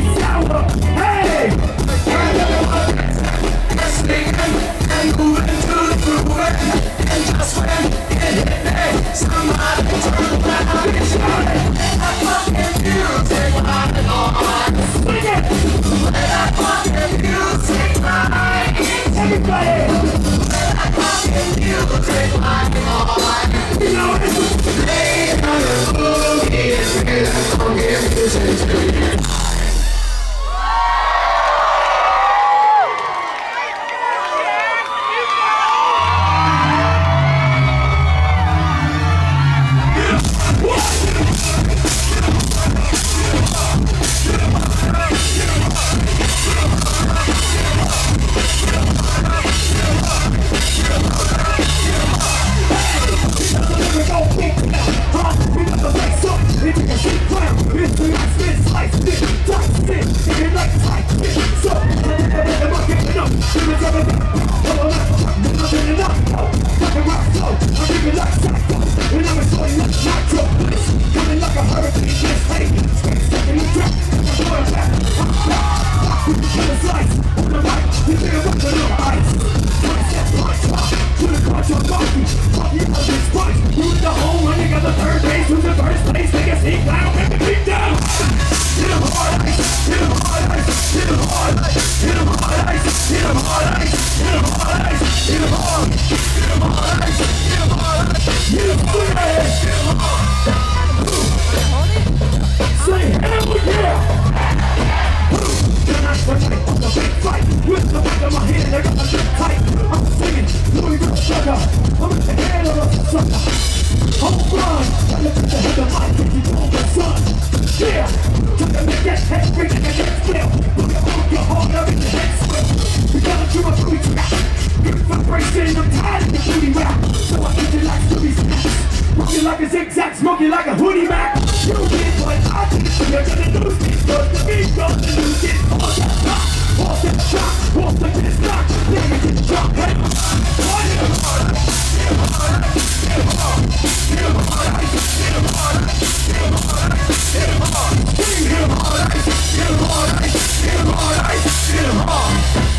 sour. Hey! And everyone is singing and moving to the groove. And just when it hit me, somebody turned around and shouted, that fucking music right on. Sing it! Play that fucking music right. Everybody! Play that fucking music right on. You know it's playing on the boogie and feeling on your music too. Like a zigzag, smoking like a hoodie Mac. You get what I think you're gonna lose me, cause the beat goes to lose it. All that rock, all that shock, all that get knocked, then you get drunk. Hey, hit him hard, hit him hard, hit him hard, hit him hard, hit him hard, hit him hard, hit him hard, hit him hard, hit him hard, hit him hard, hit him hard.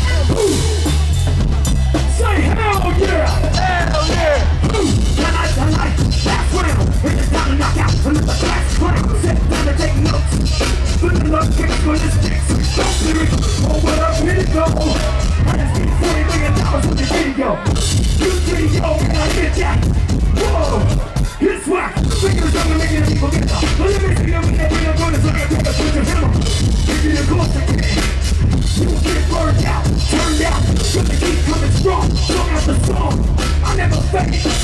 Say hell yeah, hell yeah. Tonight, last round, it's time to knock out another last round. Sit down and take notes. Put the love kicks for the sticks. Don't lyrics, oh what up, here it go. I just need $40 million with this video. You video, can I get that? Whoa, it's whack. Fingers on the making the people get up. But let me see them, we can't bring them good as I can take a switch of hammer. Give you the course again. You get burned out, turned out. Cause they keep coming strong, strong after song. I never fake it.